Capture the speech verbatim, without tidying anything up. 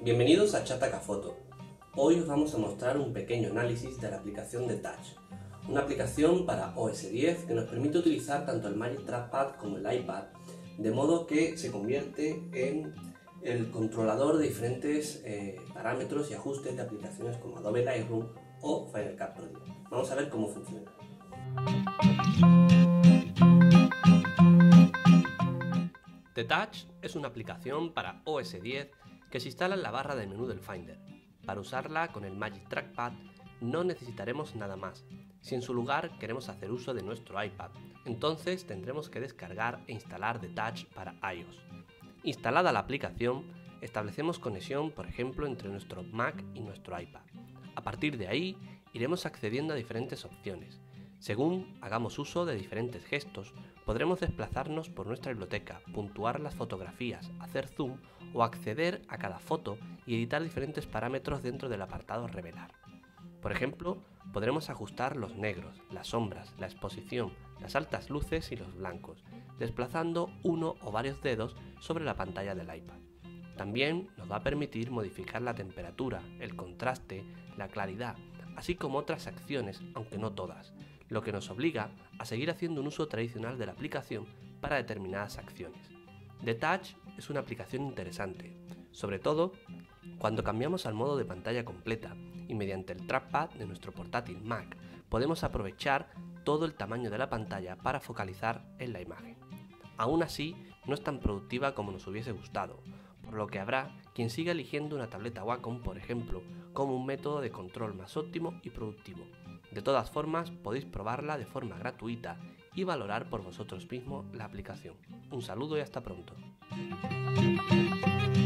Bienvenidos a Chataka Photo. Hoy os vamos a mostrar un pequeño análisis de la aplicación de Touch, una aplicación para o ese diez que nos permite utilizar tanto el Magic Trackpad como el iPad, de modo que se convierte en el controlador de diferentes eh, parámetros y ajustes de aplicaciones como Adobe Lightroom o Final Cut Pro. Vamos a ver cómo funciona. The Touch es una aplicación para o ese diez que se instala en la barra del menú del Finder. Para usarla con el Magic Trackpad no necesitaremos nada más. Si en su lugar queremos hacer uso de nuestro iPad, entonces tendremos que descargar e instalar The Touch para iOS. Instalada la aplicación, establecemos conexión, por ejemplo, entre nuestro Mac y nuestro iPad. A partir de ahí, iremos accediendo a diferentes opciones. Según hagamos uso de diferentes gestos, podremos desplazarnos por nuestra biblioteca, puntuar las fotografías, hacer zoom o acceder a cada foto y editar diferentes parámetros dentro del apartado Revelar. Por ejemplo, podremos ajustar los negros, las sombras, la exposición, las altas luces y los blancos, desplazando uno o varios dedos sobre la pantalla del iPad. También nos va a permitir modificar la temperatura, el contraste, la claridad, así como otras acciones, aunque no todas, lo que nos obliga a seguir haciendo un uso tradicional de la aplicación para determinadas acciones. The Touch es una aplicación interesante, sobre todo cuando cambiamos al modo de pantalla completa y mediante el trackpad de nuestro portátil Mac podemos aprovechar todo el tamaño de la pantalla para focalizar en la imagen. Aún así, no es tan productiva como nos hubiese gustado, por lo que habrá quien siga eligiendo una tableta Wacom, por ejemplo, como un método de control más óptimo y productivo. De todas formas, podéis probarla de forma gratuita y valorar por vosotros mismos la aplicación. Un saludo y hasta pronto.